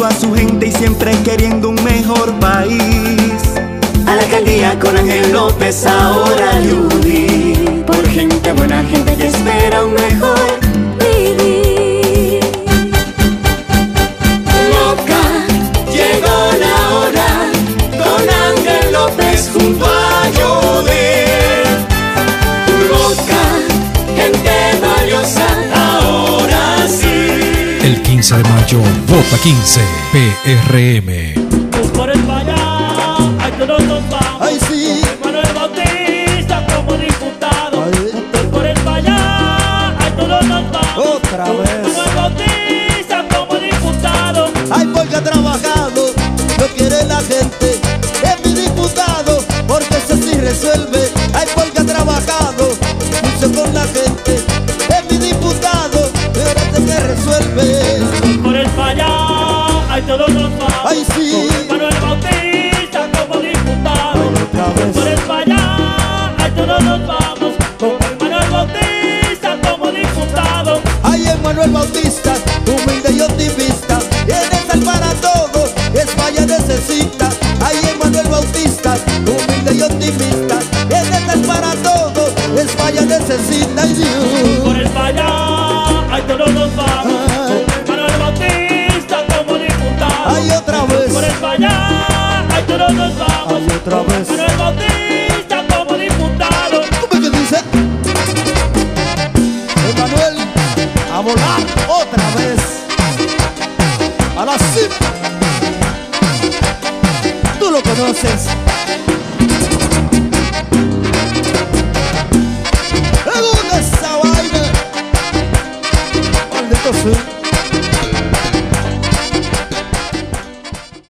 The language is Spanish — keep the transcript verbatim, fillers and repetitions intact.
a su gente y siempre queriendo un mejor país. A la alcaldía con Ángel López ahora Yudi, por gente buena, gente que espera un mejor vivir. Moca, llegó la hora con Ángel López junto a Yudi. Moca, gente valiosa, ahora sí. El quince de mayo, vota quince, P R M. Por el Payá, ay, todos nos vamos. Ay, sí. Con Manuel Bautista como diputado. Ay. Por el Payá, ay, todos nos vamos. Otra Con vez. Manuel Bautista como diputado. Ay, porque ha trabajado, lo quiere la gente. Es mi diputado, porque ese sí resuelve. Ay, porque ha trabajado, mucho con la gente. Es mi diputado, pero este que resuelve. Por el Payá, ay, todos nos vamos. Ay, sí. Con Manuel Bautista como diputado. Otra vez. Por el Payá, ay, todos nos vamos. Con Manuel Bautista como diputado. Ay, Emmanuel Bautista, humilde y optimista, tiene sal para todos, España necesita. Ay, Emmanuel Bautista, humilde y optimista, tiene sal para todos, España necesita. Ay, Dios. Por el Payá, ay, todos nos vamos. Con Manuel Bautista como diputado. Ay, otra vez. Por el Payá, ay, todos nos vamos. Ay, otra vez. Manuel Bautista como diputado. ¿Cómo es que dice? Emmanuel, a volar otra vez. A la cima. Tú lo conoces. Me gusta esa vaina. Maldito sea.